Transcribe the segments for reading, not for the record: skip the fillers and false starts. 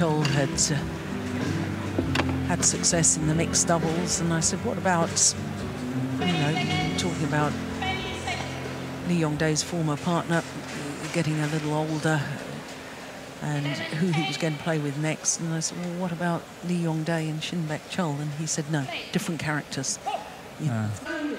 Scholl had success in the mixed doubles, and I said, what about, you know, talking about Lee Yong-dae's former partner getting a little older and who he was going to play with next. And I said, well, what about Lee Yong-dae and Shin Baek-chul? And he said, no, different characters. Yeah.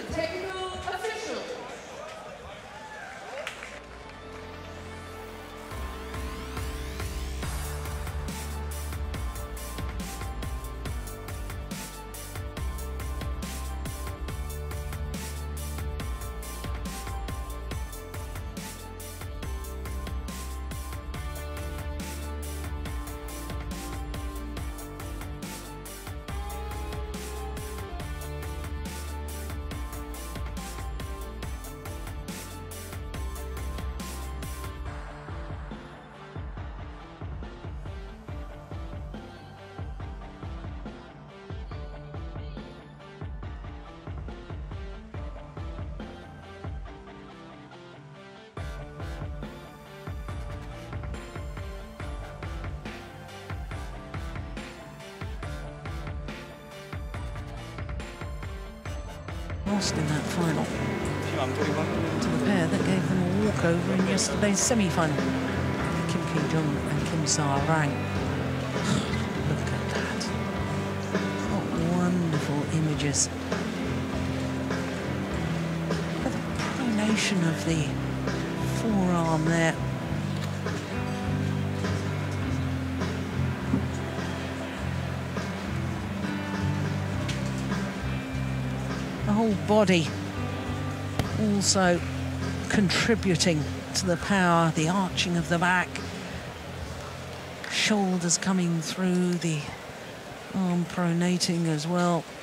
Lost in that final to the pair that gave them a walkover in yesterday's semi-final. Kim Ki-jung and Kim Sa-rang. Look at that. What wonderful images. Look at the pronation of the forearm there. The whole body also contributing to the power, the arching of the back, shoulders coming through, the arm pronating as well.